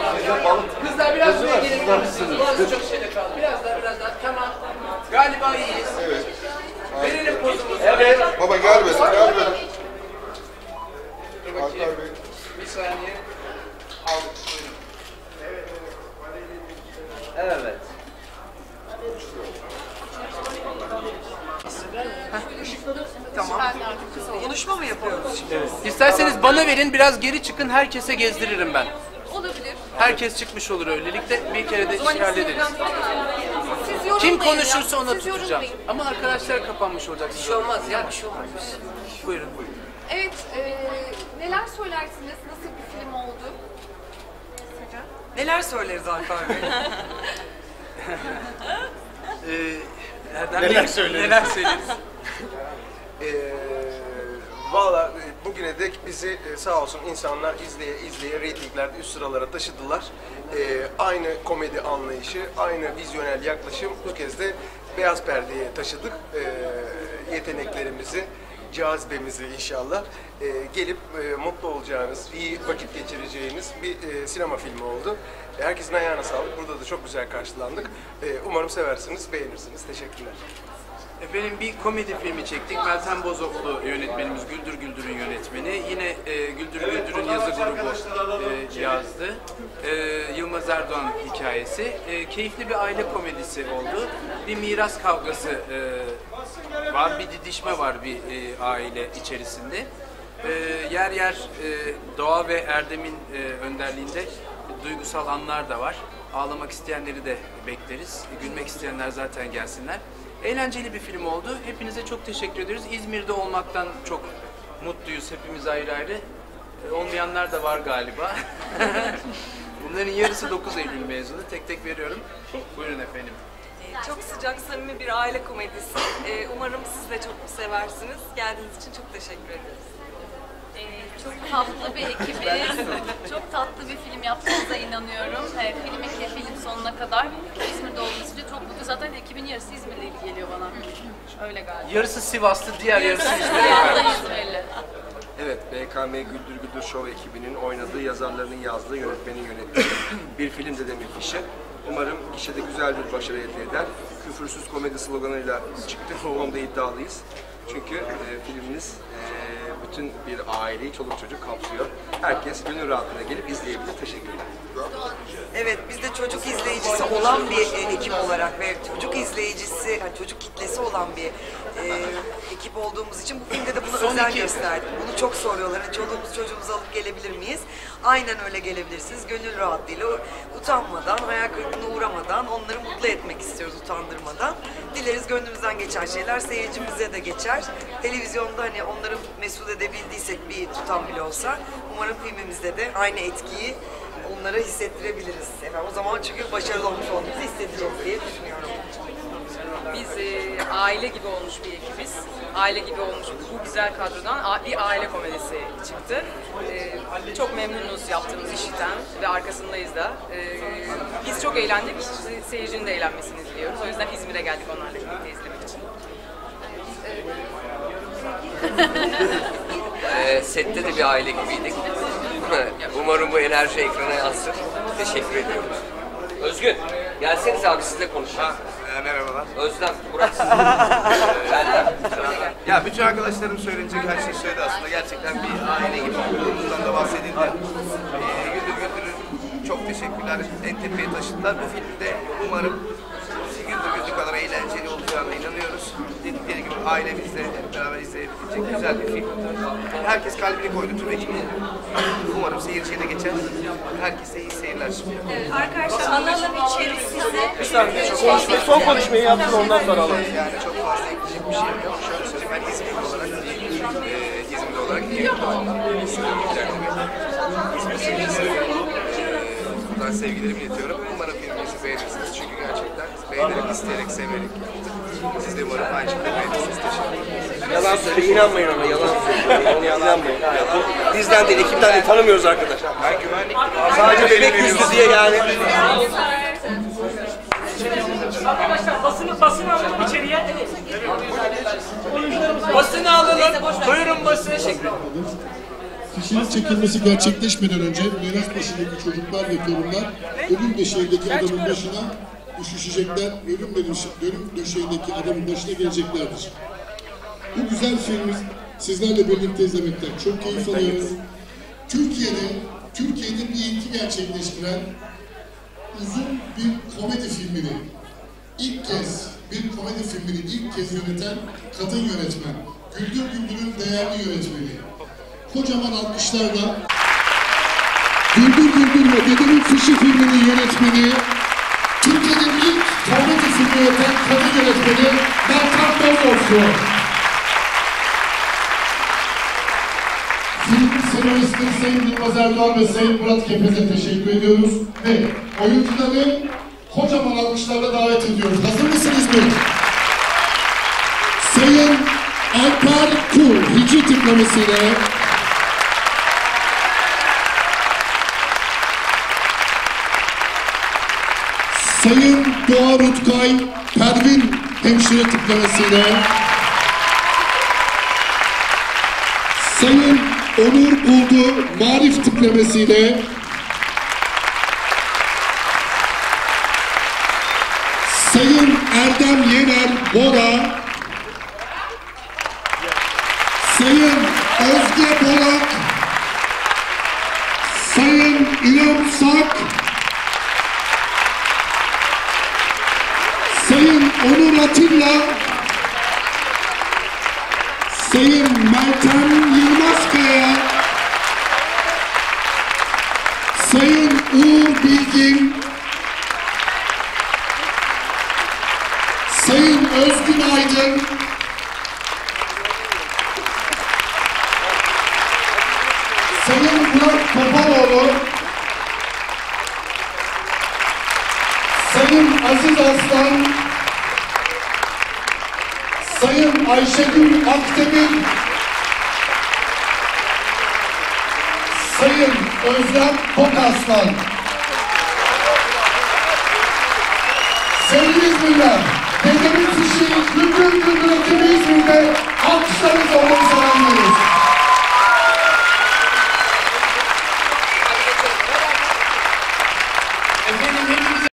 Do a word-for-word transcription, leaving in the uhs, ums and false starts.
Kızlar biraz buraya gelebilir misiniz? Burası çok şeyde kaldı. Biraz daha, biraz daha. Tamam. Galiba iyiyiz. Evet. Verelim pozumuzu. Evet. Baba gel be, gel be. Dur bakayım. Bir saniye. Aldık. Buyurun. Evet. Tamam. Konuşma mı yapıyoruz şimdi? Evet. İsterseniz bana verin, biraz geri çıkın, herkese gezdiririm ben. Olabilir. Herkes çıkmış olur öylelikle, bir kere de işi hallederiz. Siz yorumlayın. Kim konuşursa ya. ona Siz tutacağım. yorumlayın. Ama arkadaşlar kapanmış olacak. Bir şey olmaz ya, bir şey olmaz. Buyurun. Evet, e, neler söylersiniz? Nasıl bir film oldu? Neler söyleriz Alper Bey? Ee, Erdem neler söyleriz? Neler söyleriz? Ee, Valla bugüne dek bizi e, sağ olsun insanlar izleye izleye reytinglerde üst sıralara taşıdılar. Ee, aynı komedi anlayışı, aynı vizyonel yaklaşım bu kez de beyaz perdeye taşıdık. Ee, yeteneklerimizi, cazibemizi inşallah e, gelip e, mutlu olacağınız, iyi vakit geçireceğiniz bir e, sinema filmi oldu. Herkesin ayağına sağlık. Burada da çok güzel karşılandık. E, umarım seversiniz, beğenirsiniz. Teşekkürler. Efendim bir komedi filmi çektik. Meltem Bozoklu yönetmenimiz, Güldür Güldür'ün yönetmeni. Yine e, Güldür Güldür'ün yazı grubu e, yazdı. E, Yılmaz Erdoğan hikayesi. E, keyifli bir aile komedisi oldu. Bir miras kavgası e, var, bir didişme var bir e, aile içerisinde. E, yer yer e, Doğa ve Erdem'in e, önderliğinde duygusal anlar da var. Ağlamak isteyenleri de bekleriz. Gülmek isteyenler zaten gelsinler. Eğlenceli bir film oldu. Hepinize çok teşekkür ediyoruz. İzmir'de olmaktan çok mutluyuz hepimiz ayrı ayrı. Ee, olmayanlar da var galiba. Bunların yarısı dokuz Eylül mezunu. Tek tek veriyorum. Buyurun efendim. Çok sıcak, samimi bir aile komedisi. Ee, umarım siz de çok seversiniz. Geldiğiniz için çok teşekkür ederiz. Ee, çok tatlı bir ekibiz. Çok tatlı bir film yaptığınıza inanıyorum. Ee, film iki film sonuna kadar İzmir'de olduğunuz için çok mutlu. Zaten ekibin yarısı İzmir'de geliyor bana. Öyle galiba. Yarısı Sivaslı, diğer yarısı İzmir'de. Sivas'ta İzmirli. Evet, B K M Güldür Güldür Show ekibinin oynadığı, yazarlarının yazdığı, yönetmenin yönettiği bir film de Demir Fişi. Umarım gişede güzel bir başarı elde eder. Küfürsüz komedi sloganıyla çıktık. Onda iddialıyız. Çünkü e, filmimiz e, bütün bir aileyi, çoluk çocuk kapsıyor. Herkes gönül rahatlığına gelip izleyebilir. Teşekkürler. Evet, biz de çocuk izleyicisi olan bir e, ekip olarak ve çocuk izleyicisi, yani çocuk kitlesi olan bir e, ekip olduğumuz için bu filmde de buna Son özen iki. gösterdik. Bunu çok soruyorlar. Yani çoluğumuz çocuğumuzu alıp gelebilir miyiz? Aynen öyle gelebilirsiniz. Gönül rahatlığıyla, utanmadan, hayal kırıklığına uğramadan onları mutlu etmek istiyoruz, utandırmadan. Dileriz gönlümüzden geçen şeyler seyircimize de geçer. Televizyonda hani onları mesut edebildiysek bir tutam bile olsa umarım filmimizde de aynı etkiyi onlara hissettirebiliriz. Efendim, o zaman çünkü başarılı olmuş olduğumuzu hissedeceğiz diye düşünüyorum. Biz e, aile gibi olmuş bir ekibiz. Aile gibi olmuş bu güzel kadrodan a- bir aile komedisi çıktı. E, çok memnunuz yaptığımız işten ve arkasındayız da. E, biz çok eğlendik. Se- Seyircinin de eğlenmesini diliyoruz. O yüzden İzmir'e geldik onlarla birlikte izlemek için. Ee, sette de bir aile gibiydik. Umarım bu enerji ekrana yansır. Teşekkür ediyorum. Özgün, gelseniz abi sizle konuşalım. E, merhabalar. Özlem, Burak siz. Ya bütün arkadaşlarım söylenecek her şeyi söyledi aslında. Gerçekten bir aile gibi olduğumuzdan da bahsedildi. Ee, Güldür Güldür'ün çok teşekkürler. En tepeye taşıdılar. Bu filmde umarım Güldür Güldür kadar eğlenceli olacağına inanıyoruz. Dedikleri gibi ailemizle hep beraber izleyebilecek güzel bir film. Herkes kalbini koydu tüm ekip. Umarım seyirciye de geçer. Herkese iyi seyirler. Evet, arkadaşlar alalım içerisize. Bir saniye, konuşmayı, son konuşmayı yaptın ondan sonra alalım. Yani çok fazla ekleyecek bir şey yok. Şöyle söyleyeyim, ben İzmirli olarak, e, İzmirli olarak iyi bir doğum. İzmir sevgilisi. E, buradan sevgilerimi iletiyorum. Umarım filmimizi beğenirsiniz. Çünkü gerçekten beğenerek, isteyerek, severek yaptık. Siz de umarım aynı şekilde beğenirsiniz. Teşekkür ederim. Yalan söyle, inanmayın ona, yalan söyle. Ona inanmayın. Bizden değil, ekipten değil, tanımıyoruz arkadaşlar. Ben güvenlik... Sadece bebek yüzlü diye yani. Arkadaşlar basını basını alalım içeriye. Basını alalım. Buyurun basın. Teşekkür ederim. fişinin çekilmesi gerçekleşmeden önce miras başındaki çocuklar ve torunlar ölüm döşeğindeki adamın başına üşüşecekler, ölüm, ölüm döşeğindeki adamın başına geleceklerdir. Bu güzel filmi sizlerle birlikte izlemekten çok keyif alıyoruz. Türkiye'de, Türkiye'de bir ilki gerçekleştiren uzun bir komedi filmini, ilk kez bir komedi filmini ilk kez yöneten kadın yönetmen, Güldür Güldür'ün değerli yönetmeni. Kocaman alkışlarla Güldür Güldür ve Dedemin Fişi filminin yönetmeni, Türkiye'nin ilk komedi filmi yöneten kadın yönetmeni Meltem Bozoklu. Film senaristleri Sayın Yılmaz Erdoğan ve Sayın Murat Kepez'e teşekkür ediyoruz ve oyuncuları kocaman alkışlarla davet ediyoruz. Hazır mısınız mı? Sayın Alper Kur, hicri tıklamasıyla Sayın Doğa Rutkay, Pervin hemşire tıklamasıyla Sayın Onur Buldu, Marif tıklamasıyla Sayın Erdem Yener Bora, Sayın Özge Bolak, Sayın İrem Sak, Sayın Onur Atilla, Sayın Meltem Yılmazkaya, Sayın Uğur Bilgin, Sayın Özgün Aydın, Sayın Murat Topaloğlu, Sayın Aziz Aslan, Sayın Ayşegül Akdemir, Sayın Özlem Tokaslan.